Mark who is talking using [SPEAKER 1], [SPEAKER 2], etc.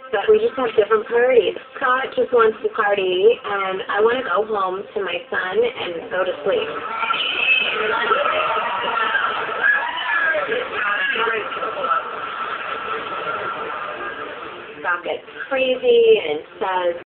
[SPEAKER 1] but we just have different priorities. Scott just wants to party, and I want to go home to my son and go to sleep. Scott gets crazy and says,